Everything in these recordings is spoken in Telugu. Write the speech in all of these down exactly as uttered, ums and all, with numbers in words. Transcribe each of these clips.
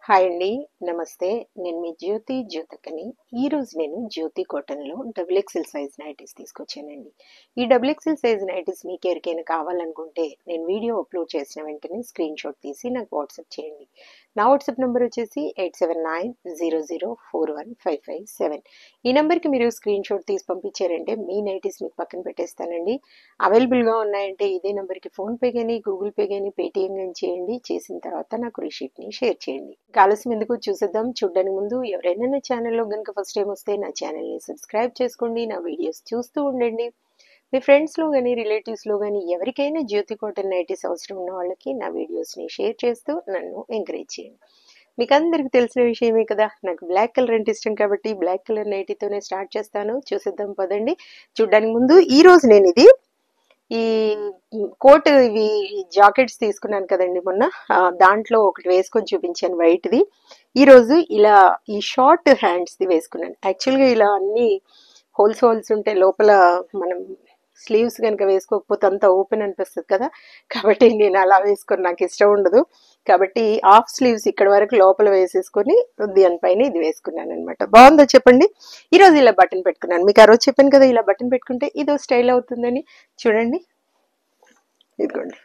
హాయ్ అండి. నమస్తే. నేను మీ జ్యోతి జ్యోతకని. ఈరోజు నేను జ్యోతి కాటన్‌లో డబుల్ ఎక్సెల్ సైజ్ నైటీస్ తీసుకొచ్చానండి. ఈ డబుల్ ఎక్సెల్ సైజ్ నైటీస్ మీకు ఎవరికైనా కావాలనుకుంటే నేను వీడియో అప్లోడ్ చేసిన వెంటనే స్క్రీన్ షాట్ తీసి నాకు వాట్సాప్ చేయండి. నా వాట్సాప్ నెంబర్ వచ్చేసి eight seven nine zero zero four one five five seven. ఈ నెంబర్కి మీరు స్క్రీన్ షాట్ తీసి పంపించారంటే మీ నైటీస్ మీకు పక్కన పెట్టేస్తానండి. అవైలబుల్గా ఉన్నాయంటే ఇదే నెంబర్కి ఫోన్పే కానీ గూగుల్ పే కానీ పేటిఎం కానీ చేయండి. చేసిన తర్వాత నాకు రిషీట్ని షేర్ చేయండి. ఆలస్యం ఎందుకు చూసేద్దాం. చూడడానికి ముందు ఎవరైనా నా ఛానల్లో కనుక ఫస్ట్ టైం వస్తే నా ఛానల్ని సబ్స్క్రైబ్ చేసుకోండి. నా వీడియోస్ చూస్తూ ఉండండి. మీ ఫ్రెండ్స్లో కానీ రిలేటివ్స్లో కానీ ఎవరికైనా జ్యోతి కాటన్ నైటీస్ అవసరం ఉన్న వాళ్ళకి నా వీడియోస్ని షేర్ చేస్తూ నన్ను ఎంకరేజ్ చేయండి. మీకు అందరికి తెలిసిన విషయమే కదా, నాకు బ్లాక్ కలర్ అంటే ఇష్టం కాబట్టి బ్లాక్ కలర్ నైటీతోనే స్టార్ట్ చేస్తాను. చూసేద్దాం పదండి. చూడడానికి ముందు ఈరోజు నేను ఇది ఈ కోట్ ఇవి జాకెట్స్ తీసుకున్నాను కదండి మొన్న, దాంట్లో ఒకటి వేసుకొని చూపించాను వైట్ది. ఈరోజు ఇలా ఈ షార్ట్ హ్యాండ్స్ది వేసుకున్నాను. యాక్చువల్గా ఇలా అన్ని హోల్స్ హోల్స్ ఉంటే లోపల మనం స్లీవ్స్ కనుక వేసుకోకపోతే అంతా ఓపెన్ అనిపిస్తుంది కదా, కాబట్టి నేను అలా వేసుకొని నాకు ఇష్టం ఉండదు. కాబట్టి హాఫ్ స్లీవ్స్ ఇక్కడ వరకు లోపల వేసేసుకొని దానిపైన ఇది వేసుకున్నాను అనమాట. బాగుందో చెప్పండి. ఈరోజు ఇలా బటన్ పెట్టుకున్నాను. మీకు ఆ రోజు చెప్పాను కదా ఇలా బటన్ పెట్టుకుంటే ఇదో స్టైల్ అవుతుందని. చూడండి, ఇదిగోండి,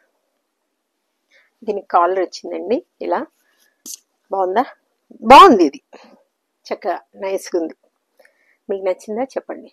దీనికి కాలర్ వచ్చిందండి. ఇలా బాగుందా? బాగుంది, ఇది చక్కగా నైస్గా ఉంది. మీకు నచ్చిందా చెప్పండి.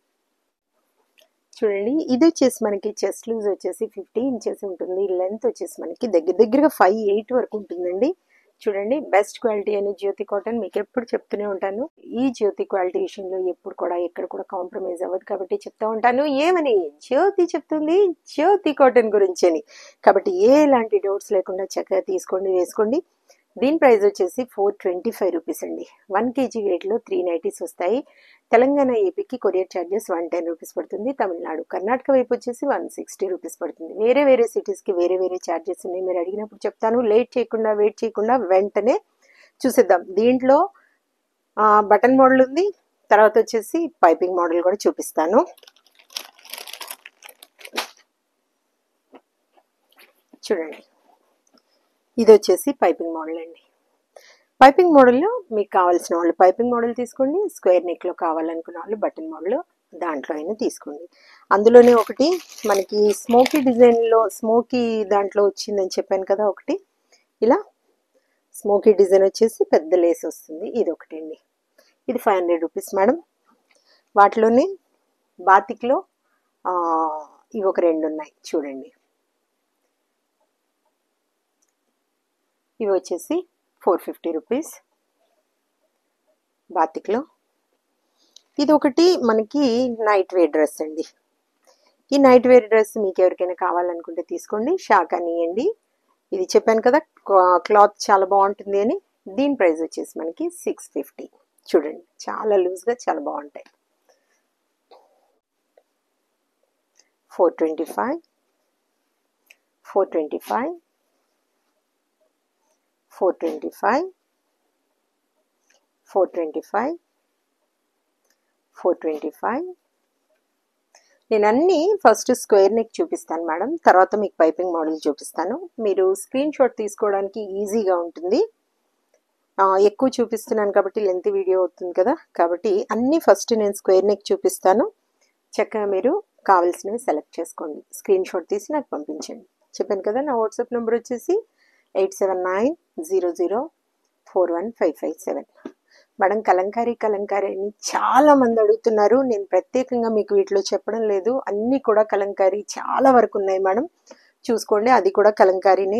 చూడండి, ఇది వచ్చేసి మనకి చెస్ట్ లూజ్ వచ్చేసి ఫిఫ్టీ ఇంచెస్ ఉంటుంది. లెంత్ వచ్చేసి మనకి దగ్గర దగ్గరగా ఫైవ్ ఎయిట్ వరకు ఉంటుందండి. చూడండి, బెస్ట్ క్వాలిటీ అని జ్యోతి కాటన్ మీకు ఎప్పుడు చెప్తూనే ఉంటాను. ఈ జ్యోతి క్వాలిటీ విషయంలో ఎప్పుడు కూడా ఎక్కడ కూడా కాంప్రమైజ్ అవ్వదు కాబట్టి చెప్తా ఉంటాను. ఏమని జ్యోతి చెప్తుంది జ్యోతి కాటన్ గురించి అని. కాబట్టి ఎలాంటి డౌట్స్ లేకుండా చక్కగా తీసుకోండి, వేసుకోండి. దీని ప్రైస్ వచ్చేసి ఫోర్ ట్వంటీ ఫైవ్ రూపీస్ అండి. వన్ కేజీ వెయిట్లో త్రీ నైటీస్ వస్తాయి. తెలంగాణ ఏపీకి courier charges one ten rupees పడుతుంది. తమిళనాడు కర్ణాటక వైపు వచ్చేసి వన్ సిక్స్టీ రూపీస్ పడుతుంది. వేరే వేరే సిటీస్కి వేరే వేరే ఛార్జెస్ ఉన్నాయి. మీరు అడిగినప్పుడు చెప్తాను. లేట్ చేయకుండా వెయిట్ చేయకుండా వెంటనే చూసేద్దాం. దీంట్లో బటన్ మోడల్ ఉంది, తర్వాత వచ్చేసి పైపింగ్ మోడల్ కూడా చూపిస్తాను. చూడండి, ఇది వచ్చేసి పైపింగ్ మోడల్ అండి. పైపింగ్ మోడల్లో మీకు కావాల్సిన వాళ్ళు పైపింగ్ మోడల్ తీసుకోండి. స్క్వేర్ నెక్లో కావాలనుకున్న వాళ్ళు బటన్ మోడల్ దాంట్లో అయినా తీసుకోండి. అందులోనే ఒకటి మనకి స్మోకీ డిజైన్లో స్మోకీ దాంట్లో వచ్చిందని చెప్పాను కదా, ఒకటి ఇలా స్మోకీ డిజైన్ వచ్చేసి పెద్ద లేస్ వస్తుంది. ఇది ఒకటి అండి. ఇది ఫైవ్ హండ్రెడ్ రూపీస్ మేడం. వాటిలోనే బాతిక్లో ఇవి ఒక రెండు ఉన్నాయి చూడండి. ఇవి వచ్చేసి ఫోర్ ఫిఫ్టీ రూపీస్ బాతిక్లో. ఇది ఒకటి మనకి నైట్ వేర్ డ్రెస్ అండి. ఈ నైట్ వేర్ డ్రెస్ మీకు ఎవరికైనా కావాలనుకుంటే తీసుకోండి. షాక్ అనియండి. ఇది చెప్పాను కదా క్లాత్ చాలా బాగుంటుంది అని. దీని ప్రైస్ వచ్చేసి మనకి సిక్స్ ఫిఫ్టీ. చూడండి, చాలా లూజ్గా చాలా బాగుంటాయి. Four twenty five four twenty five four twenty five four twenty five four twenty five. నేను అన్నీ ఫస్ట్ స్క్వేర్ నెక్ చూపిస్తాను మేడం, తర్వాత మీకు పైపింగ్ మోడల్ చూపిస్తాను. మీరు స్క్రీన్ షాట్ తీసుకోవడానికి ఈజీగా ఉంటుంది. ఎక్కువ చూపిస్తున్నాను కాబట్టి లెంత్ వీడియో అవుతుంది కదా, కాబట్టి అన్నీ ఫస్ట్ నేను స్క్వేర్ నెక్ చూపిస్తాను. చక్కగా మీరు కావాల్సినవి సెలెక్ట్ చేసుకోండి. స్క్రీన్ షాట్ తీసి నాకు పంపించండి. చెప్పాను కదా, నా వాట్సాప్ నెంబర్ వచ్చేసి eight seven nine zero zero four one five five seven. Madam Kalamkari Kalamkari అని చాలా మంది అడుగుతున్నారు. నేను ప్రత్యేకంగా మీకు వీటిలో చెప్పడం లేదు. అన్నీ కూడా కలంకారీ చాలా వరకు ఉన్నాయి మేడం, చూసుకోండి. అది కూడా కలంకారీనే.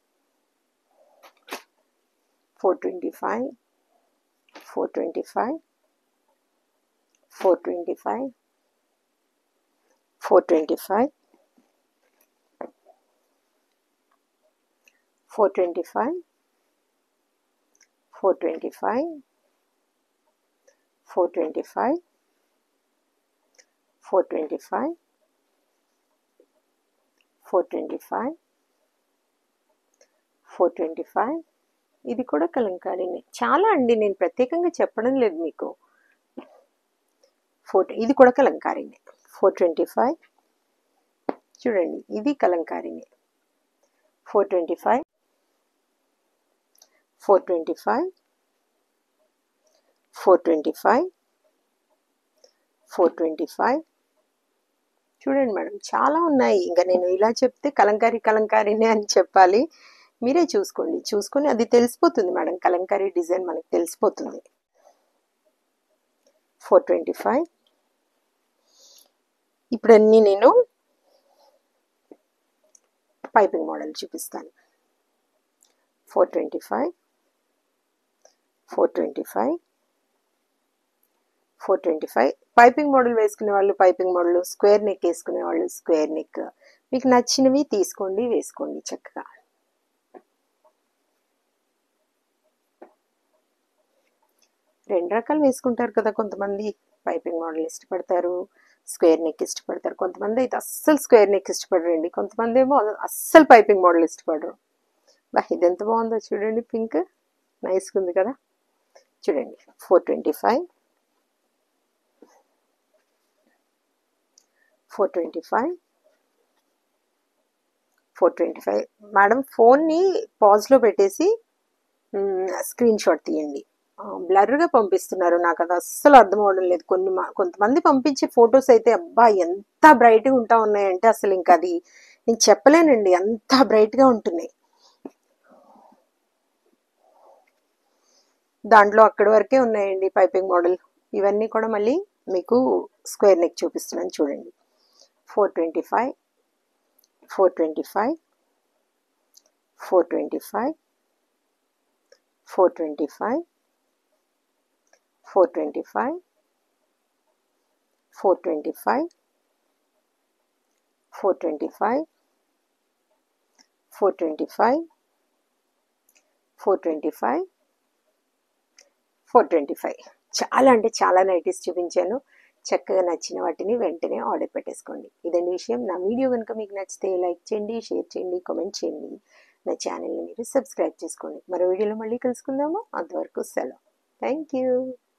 Four twenty five four twenty five four twenty five four twenty five four twenty five four twenty five four twenty five four twenty five four twenty five four twenty five. ఇది కూడా కలంకారీనే. చాలా అండి, నేను ప్రత్యేకంగా చెప్పడం లేదు మీకు. ఫోర్ ఇది కూడా కలంకారీనే. Four twenty five. చూడండి, ఇది కలంకారీనే. Four twenty five four twenty five four twenty five four twenty five చూడండి మేడం, చాలా ఉన్నాయి. ఇంకా నేను ఇలా చెప్తే కలంకారీ కలంకారీనే అని చెప్పాలి. మీరే చూసుకోండి, చూసుకొని అది తెలిసిపోతుంది మేడం. కలంకారీ డిజైన్ మనకు తెలిసిపోతుంది. ఫోర్ ట్వంటీ ఫైవ్ ఇప్పుడు అన్నీ నేను పైపింగ్ మోడల్ చూపిస్తాను. Four twenty five four twenty five four twenty five piping model వేసుకునే వాళ్ళు పైపింగ్ మోడల్, స్క్వేర్ నెక్ వేసుకునే వాళ్ళు స్క్వేర్ నెక్, మీకు నచ్చినవి తీసుకోండి, వేసుకోండి చక్కగా. రెండు రకాలు వేసుకుంటారు కదా కొంతమంది. పైపింగ్ మోడల్ ఇష్టపడతారు, స్క్వేర్ నెక్ ఇష్టపడతారు. కొంతమంది అయితే అస్సలు స్క్వేర్ నెక్ ఇష్టపడరండి, కొంతమంది ఏమో అస్సలు పైపింగ్ మోడల్ ఇష్టపడరు. బా ఇది ఎంత బాగుందో చూడండి, పింక్ నైస్గా ఉంది కదా. చూడండి four twenty five four twenty five four twenty five madam, ఫోన్ని పాజ్లో పెట్టేసి స్క్రీన్ షాట్ తీయండి. బ్లర్గా పంపిస్తున్నారు, నాకు అది అస్సలు అర్థం అవడం లేదు. కొన్ని కొంతమంది పంపించే ఫొటోస్ అయితే అబ్బా ఎంత బ్రైట్గా ఉంటా ఉన్నాయంటే అసలు ఇంకా అది నేను చెప్పలేనండి, అంత బ్రైట్గా ఉంటున్నాయి. దాంట్లో అక్కడి వరకే ఉన్నాయండి పైపింగ్ మోడల్. ఇవన్నీ కూడా మళ్ళీ మీకు స్క్వేర్ నెక్ చూపిస్తున్నాను చూడండి. Four twenty five four twenty five four twenty five four twenty five four twenty five four twenty five four twenty five four twenty five four twenty five four twenty five చాలా అంటే చాలా నైటీస్ చూపించాను. చక్కగా నచ్చిన వాటిని వెంటనే ఆర్డర్ పెట్టేసుకోండి. ఇదండి విషయం. నా వీడియో కనుక మీకు నచ్చితే లైక్ చేయండి, షేర్ చేయండి, కామెంట్ చేయండి. నా ఛానల్ని మీరు సబ్స్క్రైబ్ చేసుకోండి. మరో వీడియోలో మళ్ళీ కలుసుకుందాము. అంతవరకు సెలవు. Thank you.